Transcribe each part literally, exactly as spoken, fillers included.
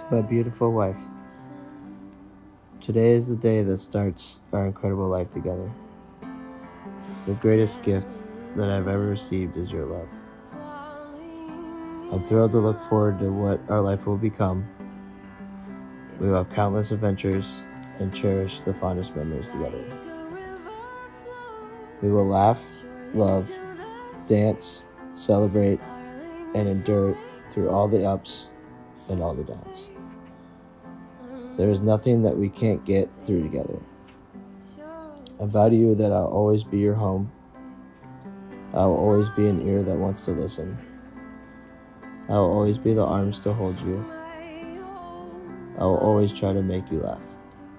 My beautiful wife, today is the day that starts our incredible life together. The greatest gift that I've ever received is your love. I'm thrilled to look forward to what our life will become. We will have countless adventures and cherish the fondest memories together. We will laugh, love, dance, celebrate, and endure through all the ups and all the downs. There is nothing that we can't get through together. I vow to you that I'll always be your home. I will always be an ear that wants to listen. I will always be the arms to hold you. I will always try to make you laugh.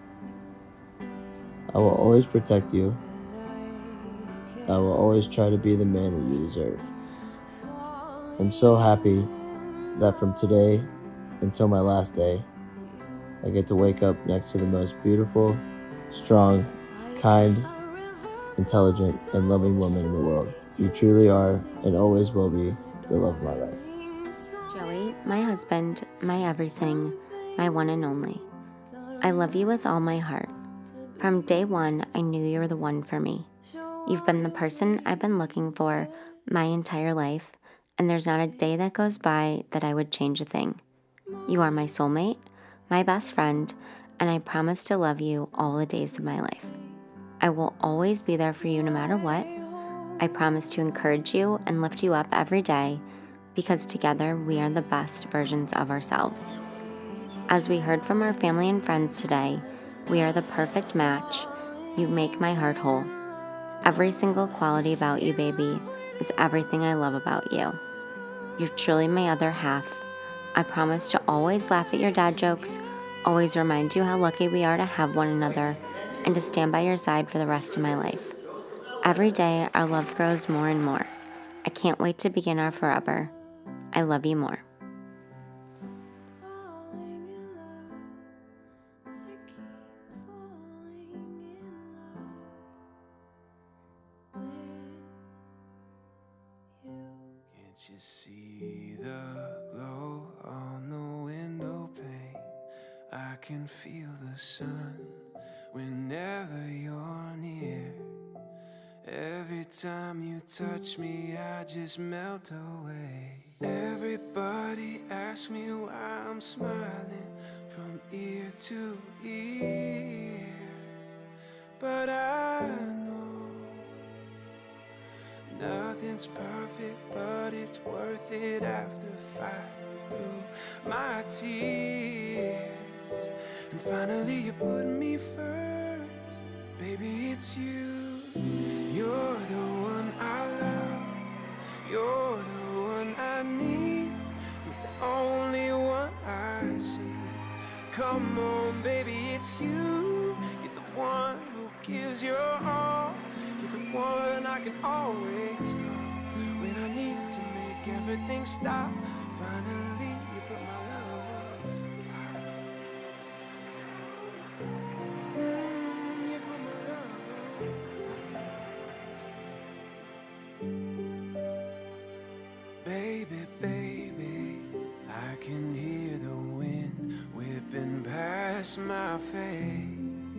I will always protect you. I will always try to be the man that you deserve. I'm so happy that from today until my last day, I get to wake up next to the most beautiful, strong, kind, intelligent, and loving woman in the world. You truly are, and always will be, the love of my life. Joey, my husband, my everything, my one and only. I love you with all my heart. From day one, I knew you were the one for me. You've been the person I've been looking for my entire life, and there's not a day that goes by that I would change a thing. You are my soulmate, my best friend, and I promise to love you all the days of my life. I will always be there for you no matter what. I promise to encourage you and lift you up every day because together we are the best versions of ourselves. As we heard from our family and friends today, we are the perfect match. You make my heart whole. Every single quality about you, baby, is everything I love about you. You're truly my other half. I promise to always laugh at your dad jokes, always remind you how lucky we are to have one another, and to stand by your side for the rest of my life. Every day, our love grows more and more. I can't wait to begin our forever. I love you more. Can't you see the glow on the window pane? I can feel the sun whenever you're near. Every time you touch me, I just melt away. Everybody asks me why I'm smiling from ear to ear, but I know nothing's perfect, but it's worth it after fighting through my tears. And finally you put me first. Baby, it's you. You're the one I love. You're the one I need. You're the only one I see. Come on, baby, it's you. You're the one who gives your all. You're the one I can always call when I need to make everything stop. Finally, you put my love on top. Mm, you put my love on top. Baby, baby, I can hear the wind whipping past my face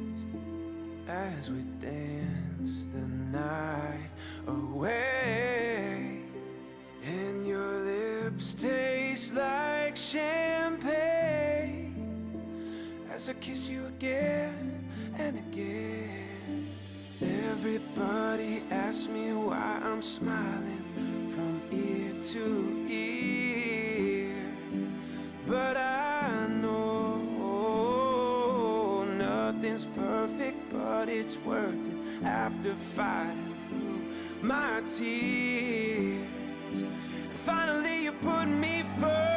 as we dance the night away, and your lips taste like champagne as I kiss you again and again. Everybody asks me why I'm smiling from ear to ear, but I know nothing's perfect, but it's worth it after fighting through my tears. And finally you put me first.